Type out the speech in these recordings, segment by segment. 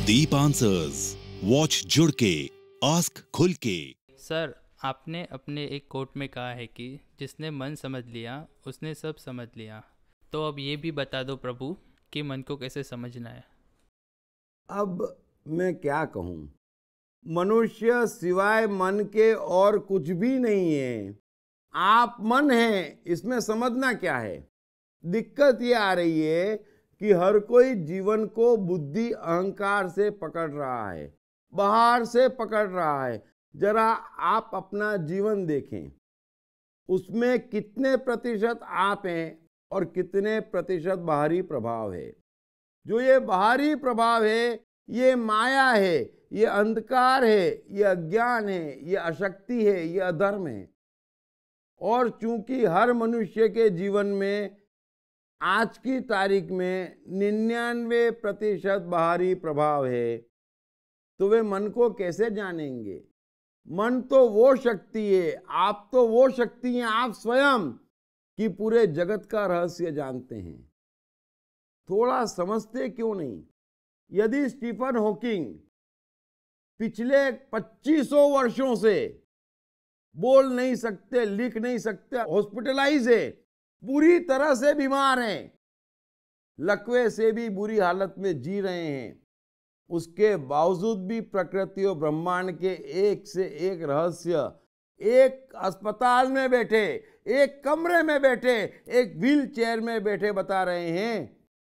Deep answers, watch जुड़ के, ask खुल के। सर, आपने अपने एक कोट में कहा है कि जिसने मन समझ लिया उसने सब समझ लिया। तो अब ये भी बता दो प्रभु कि मन को कैसे समझना है। अब मैं क्या कहूँ, मनुष्य सिवाय मन के और कुछ भी नहीं है। आप मन हैं, इसमें समझना क्या है। दिक्कत ये आ रही है कि हर कोई जीवन को बुद्धि अहंकार से पकड़ रहा है, बाहर से पकड़ रहा है। जरा आप अपना जीवन देखें, उसमें कितने प्रतिशत आप हैं और कितने प्रतिशत बाहरी प्रभाव है। जो ये बाहरी प्रभाव है, ये माया है, ये अंधकार है, ये अज्ञान है, ये अशक्ति है, ये अधर्म है। और चूंकि हर मनुष्य के जीवन में आज की तारीख में 99% बाहरी प्रभाव है, तो वे मन को कैसे जानेंगे। मन तो वो शक्ति है, आप तो वो शक्ति हैं, आप स्वयं कि पूरे जगत का रहस्य जानते हैं। थोड़ा समझते क्यों नहीं। यदि स्टीफन हॉकिंग पिछले 2500 वर्षों से बोल नहीं सकते, लिख नहीं सकते, हॉस्पिटलाइज है, पूरी तरह से बीमार हैं, लकवे से भी बुरी हालत में जी रहे हैं, उसके बावजूद भी प्रकृति और ब्रह्मांड के एक से एक रहस्य, एक अस्पताल में बैठे, एक कमरे में बैठे, एक व्हील चेयर में बैठे बता रहे हैं।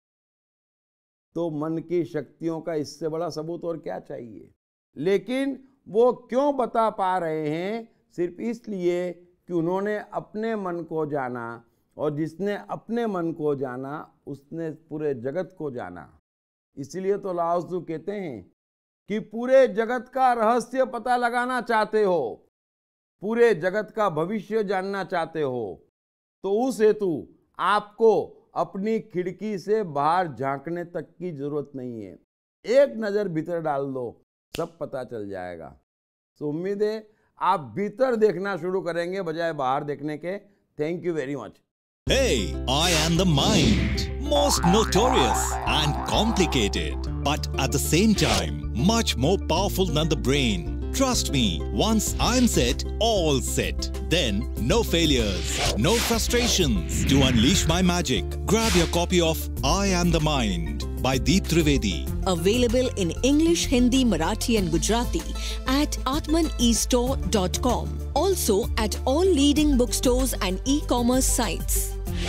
तो मन की शक्तियों का इससे बड़ा सबूत और क्या चाहिए। लेकिन वो क्यों बता पा रहे हैं, सिर्फ इसलिए कि उन्होंने अपने मन को जाना, और जिसने अपने मन को जाना उसने पूरे जगत को जाना। इसलिए तो लाओ त्सु कहते हैं कि पूरे जगत का रहस्य पता लगाना चाहते हो, पूरे जगत का भविष्य जानना चाहते हो, तो उस हेतु आपको अपनी खिड़की से बाहर झांकने तक की जरूरत नहीं है। एक नजर भीतर डाल दो, सब पता चल जाएगा। तो उम्मीद है आप भीतर देखना शुरू करेंगे बजाय बाहर देखने के। Thank you very much. Hey, I am the mind. Most notorious and complicated, but at the same time, much more powerful than the brain. Trust me, once I'm set, all set. Then, no failures, no frustrations. To unleash my magic, grab your copy of I Am the Mind by Trivedi. Available in English, Hindi, Marathi and Gujarati at atmanestore.com. Also at all leading bookstores and e-commerce sites.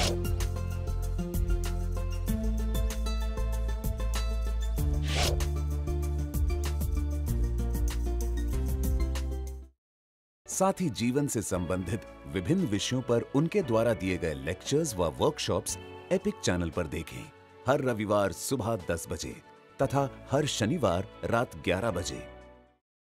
साथ ही जीवन से संबंधित विभिन्न विषयों पर उनके द्वारा दिए गए लेक्चर्स व वर्कशॉप्स एपिक चैनल पर देखें। हर रविवार सुबह 10 बजे तथा हर शनिवार रात 11 बजे।